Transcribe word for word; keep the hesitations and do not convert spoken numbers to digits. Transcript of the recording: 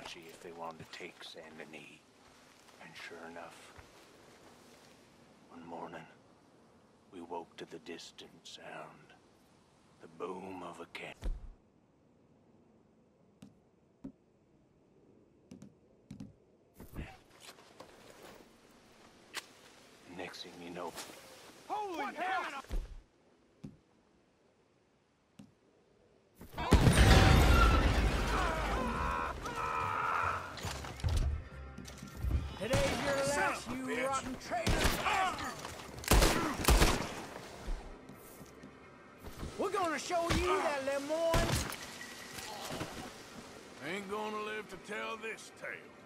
see if they wanted to take Saint Denis. And sure enough, one morning, we woke to the distant sound, the boom of a cannon. Next thing you know, holy what hell! Today's your last, you bitch. rotten traitor bastard! We're gonna show you that Lemonyne. Ain't gonna live to tell this tale.